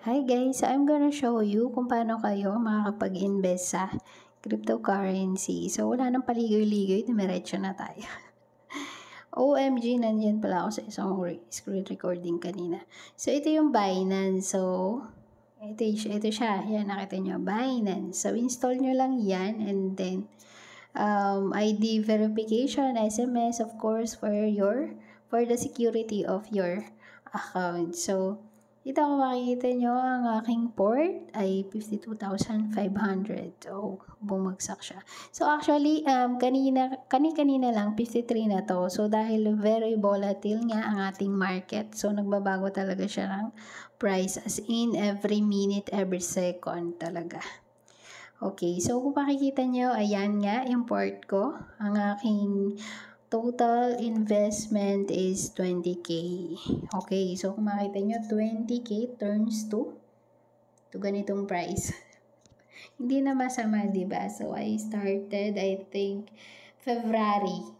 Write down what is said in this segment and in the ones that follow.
Hi guys, so I'm gonna show you kung paano kayo makakapag-invest sa cryptocurrency. So wala nang paligoy-ligoy, dumiretso na tayo. OMG, nandyan pala ako sa isang screen recording kanina. So ito yung Binance. So ito siya. Yan, nakita nyo, Binance. So install nyo lang yan and then ID verification, SMS, of course, for the security of your account. So dito kung makikita nyo, ang aking port ay 52,500. So, bumagsak siya. So, actually, kanina lang, 53 na to. So, dahil very volatile nga ang ating market. So, nagbabago talaga siya ng price as in every minute, every second talaga. Okay, so kung makikita nyo, ayan nga yung port ko. Ang aking total investment is 20k. Okay, so kung makita nyo, 20k turns to ganitong price. Hindi na masama, diba? So, I started, I think, February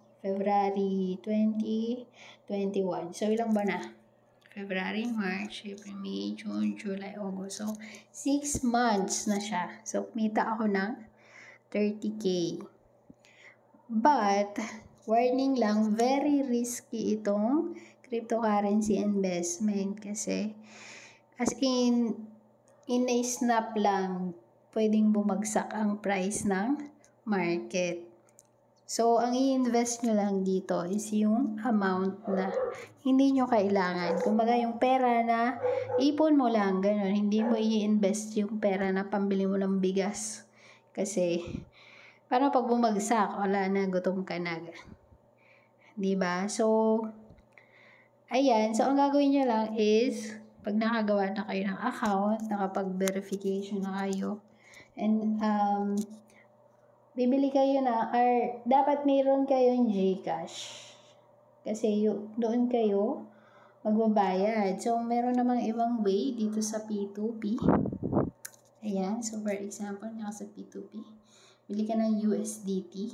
2021. So, ilang ba na? February, March, April, May, June, July, August. So, 6 months na siya. So, kumita ako ng 30k. But, warning lang, very risky itong cryptocurrency investment kasi as in a snap lang, pwedeng bumagsak ang price ng market. So, ang i-invest nyo lang dito is yung amount na hindi nyo kailangan. Kumbaga yung pera na ipon mo lang, ganun. Hindi mo i-invest yung pera na pambili mo ng bigas. Kasi, para pag bumagsak, wala na, gutom ka na. Diba? So, ayan. So, ang gagawin nyo lang is, pag nakagawa na kayo ng account, nakapag-verification na kayo, and, bibili kayo na, or dapat mayroon kayong GCash. Kasi doon kayo magbabayad. So, meron namang ibang way dito sa P2P. Ayan. So, for example, nasa P2P. Bili ka ng USDT.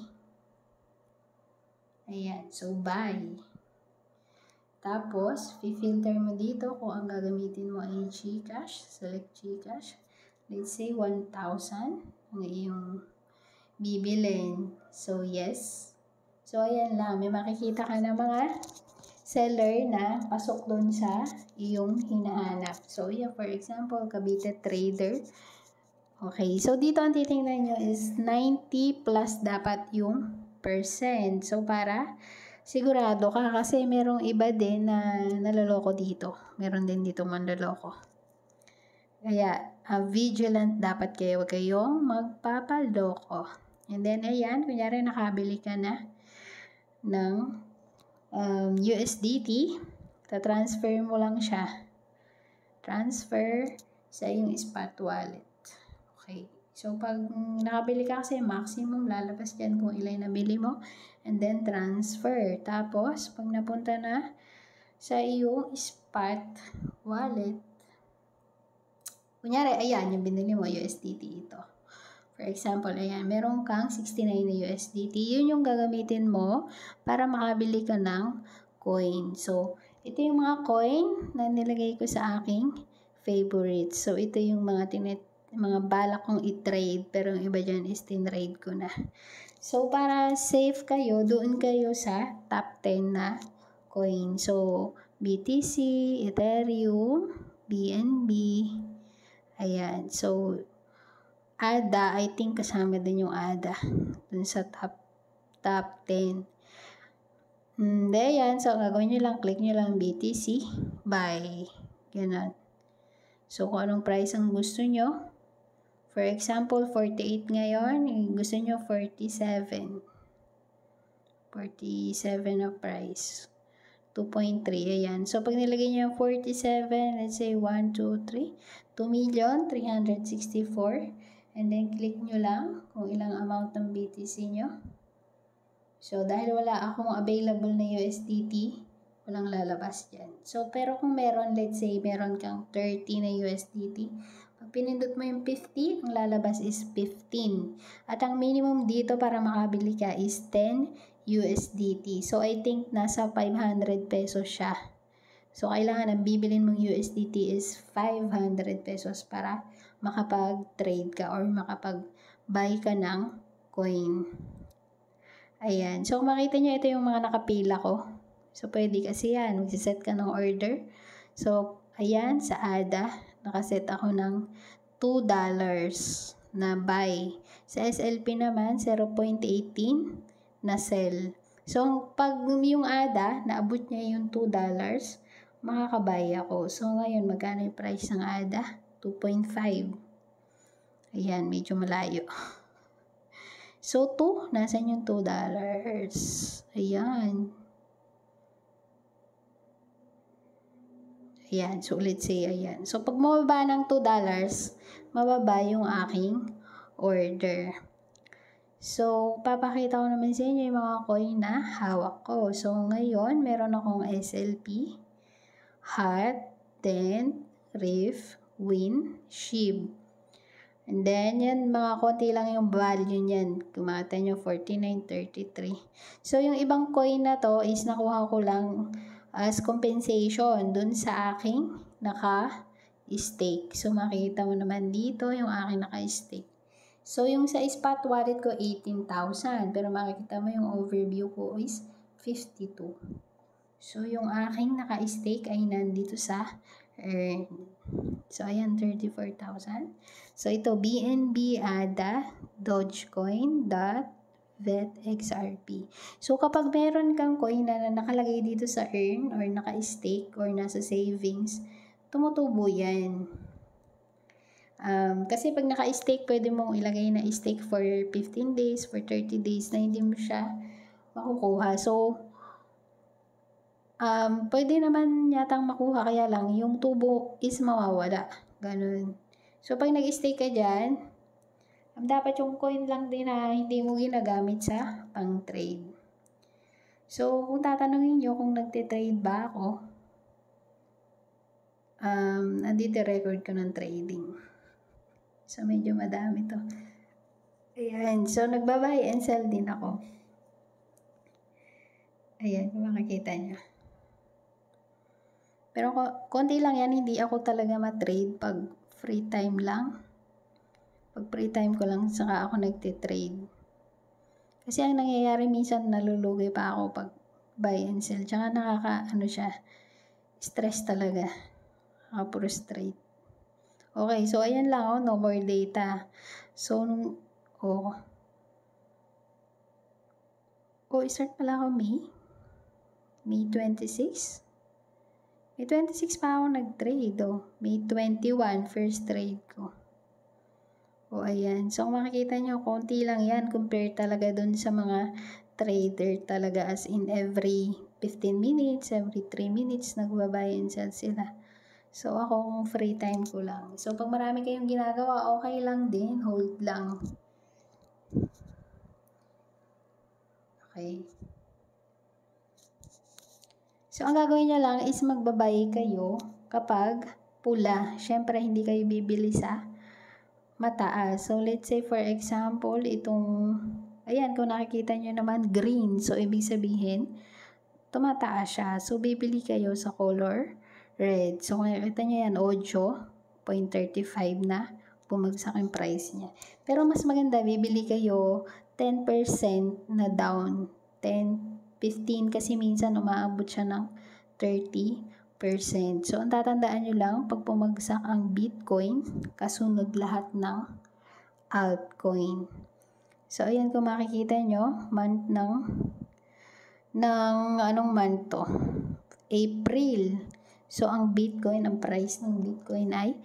Ayan. So, buy. Tapos, filter mo dito kung ang gagamitin mo ay GCash. Select GCash. Let's say 1,000 ang iyong bibilin. So, yes. So, ayan lang. May makikita ka na mga seller na pasok doon sa iyong hinahanap. So, yan, for example, Cavite Trader. Okay. So, dito ang titingnan nyo is 90 plus dapat yung percent. So, para sigurado ka kasi merong iba din na naloloko dito. Meron din dito manloloko. Kaya, vigilant dapat kayo. Huwag kayong magpapaloko. And then, ayan, kunyari nakabili ka na ng USDT, tatransfer mo lang siya. Transfer sa iyong spot wallet. Okay. So, pag nakabili ka kasi, maximum lalabas dyan kung ilan nabili mo. And then, transfer. Tapos, pag napunta na sa iyong spot wallet, kunyari, ayan, yung binili mo, USDT ito. For example, ayan, meron kang 69 na USDT. Yun yung gagamitin mo para makabili ka ng coin. So, ito yung mga coin na nilagay ko sa aking favorite. So, ito yung mga balak kong i-trade. Pero yung iba dyan is tin-trade ko na. So, para safe kayo, doon kayo sa top 10 na coin. So, BTC, Ethereum, BNB, ayan. So, ADA, I think kasama din yung ADA dun sa top 10. Ayan, so gagawin nyo lang, click nyo lang BTC, buy. Ganun. So, kung anong price ang gusto nyo. For example, 48 ngayon, gusto nyo 47. 47 na price. 2.3, ayan. So, pag nilagay nyo yung 47, let's say 1, 2, 3, 2,364,000. And then, click nyo lang kung ilang amount ng BTC nyo. So, dahil wala akong available na USDT, walang lalabas dyan. So, pero kung meron, let's say, meron kang 30 na USDT, pag pinindot mo yung 50, ang lalabas is 15. At ang minimum dito para makabili ka is 10 USDT. So, I think nasa 500 pesos siya. So, kailangan ang bibilin mong USDT is 500 pesos para makapag-trade ka or makapag-buy ka ng coin. Ayan. So, makita nyo, ito yung mga nakapila ko. So, pwede kasi yan. Magsiset ka ng order. So, ayan, sa ADA, nakaset ako ng $2 na buy. Sa SLP naman, 0.18 na sell. So, pag yung ADA, naabot niya yung $2, makakabay ako. So, ngayon, magkano yung price ng ADA? 2.5. Ayan, medyo malayo. So, 2, nasan yung $2? Ayan. Ayan, so let's say, ayan. So, pag mababa ng $2, mababa yung aking order. So, papakita ko naman sa inyo yung mga coin na hawak ko. So, ngayon, meron akong SLP, HAT, Dent, Reef, Win, SHIB. And then, yan, mga konti lang yung value niyan. Kumata nyo, 49.33. So, yung ibang coin na to is nakuha ko lang as compensation dun sa aking naka-stake. So, makikita mo naman dito yung aking naka-stake. So, yung sa spot wallet ko, 18,000. Pero makikita mo yung overview ko is 52. So, yung aking naka-stake ay nandito sa earn. So, ayan, 34,000. So, ito, BNB, ADA, Dogecoin, VET, XRP. So, kapag meron kang coin na nakalagay dito sa earn or naka-stake or nasa savings, tumutubo yan. Kasi pag naka-stake, pwede mong ilagay na stake for 15 days, for 30 days na hindi mo siya makukuha. So, pwede naman yatang makuha, kaya lang yung tubo is mawawala. Ganun. So, pag nag-stake ka dyan, dapat yung coin lang din na hindi mo ginagamit sa pang-trade. So, kung tatanungin nyo kung nagtitrade ba ako, andito record ko ng trading. So, medyo madami to. Ayan. So, nagbabuy and sell din ako. Ayan, kung makikita nyo. Pero konti lang yan, hindi ako talaga matrade pag free time lang. Pag free time ko lang, saka ako nagtitrade. Kasi ang nangyayari minsan, nalulugi pa ako pag buy and sell. Tsaka stress talaga. Frustrate. Okay, so ayan lang, no more data. So, start pala ako May 26. May 26 pa ako nag-trade, May 21, first trade ko. Ayan. So, makikita nyo, konti lang yan compare talaga dun sa mga trader talaga, as in every 15 minutes, every 3 minutes, nagbabuy and sell sila. So, ako kung free time ko lang. So, pag marami kayong ginagawa, okay lang din, hold lang. Okay. So, ang gagawin nyo lang is magbabay kayo kapag pula. Siyempre, hindi kayo bibili sa mataas. So, let's say for example, ayan, kung nakikita nyo naman, green. So, ibig sabihin, tumataas siya. So, bibili kayo sa color red. So, kung nakikita nyo yan, 8.35 na bumagsak yung price niya. Pero mas maganda, bibili kayo 10% na down. 15 kasi minsan umaabot siya ng 30%. So, ang tatandaan nyo lang, pag pumagsak ang Bitcoin, kasunod lahat ng altcoin. So, ayan, kung makikita nyo, month anong month to? April. So, ang Bitcoin, ang price ng Bitcoin ay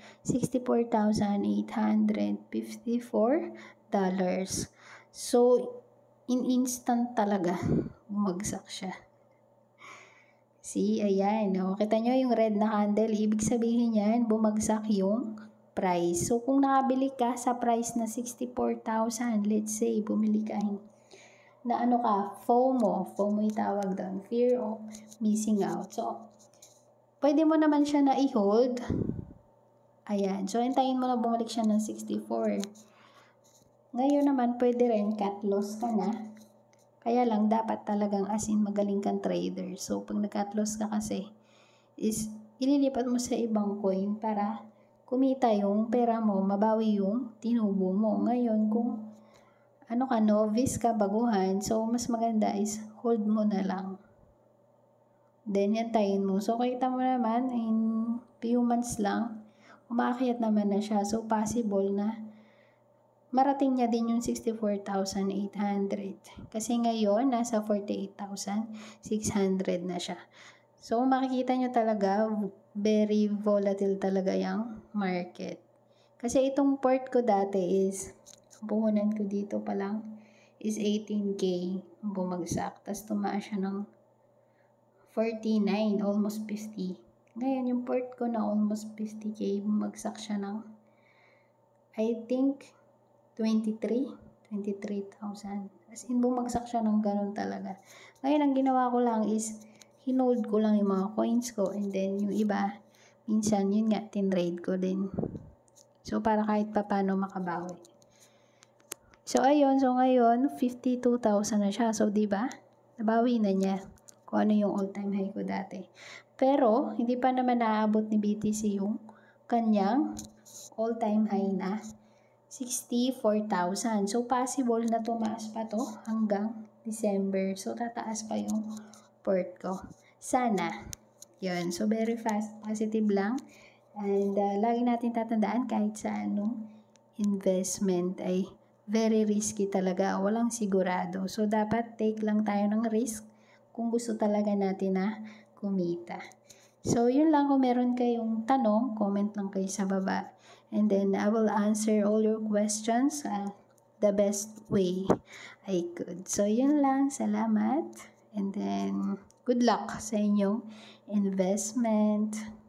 $64,854. So, in instant talaga, bumagsak siya. See, ayan. Kita nyo yung red na candle, ibig sabihin yan, bumagsak yung price. So, kung nakabili ka sa price na 64,000, let's say, bumili ka na FOMO yung tawag doon, fear of missing out. So, pwede mo naman siya na i-hold. Ayan. So, hintayin mo na bumalik siya ng 64. Ngayon naman, pwede rin cut loss ka na. Kaya lang, dapat talagang as in magaling kang trader. So, pag nag-cut loss ka kasi, is ililipat mo sa ibang coin para kumita yung pera mo, mabawi yung tinubo mo. Ngayon, kung novice ka, baguhan, so mas maganda is hold mo na lang. Then, yantayin mo. So, kita mo naman, in few months lang, umaakyat naman na siya. So, possible na marating niya din yung 64,800. Kasi ngayon, nasa 48,600 na siya. So, makikita nyo talaga, very volatile talaga yung market. Kasi itong port ko dati is, puhunan ko dito pa lang, is 18K bumagsak. Tapos tumaas siya ng 49, almost 50. Ngayon, yung port ko na almost 50K, bumagsak siya ng, I think, 23,000. As in, bumagsak siya ng ganun talaga. Ngayon, ang ginawa ko lang is, hinold ko lang yung mga coins ko, and then yung iba, minsan, yun nga, tinrade ko din. So, para kahit pa paano makabawi. So, ayun. So, ngayon, 52,000 na siya. So, diba? Nabawi na niya kung ano yung all-time high ko dati. Pero, hindi pa naman naaabot ni BTC yung kanyang all-time high na 64,000. So, possible na tumaas pa to hanggang December. So, tataas pa yung port ko. Sana. Yun. So, very fast. Positive lang. And, lagi natin tatandaan kahit sa anong investment ay very risky talaga. Walang sigurado. So, dapat take lang tayo ng risk kung gusto talaga natin na kumita. So, yun lang. Kung meron kayong tanong, comment lang kayo sa baba. And then, I will answer all your questions the best way I could. So, yun lang. Salamat. And then, good luck sa inyong investment.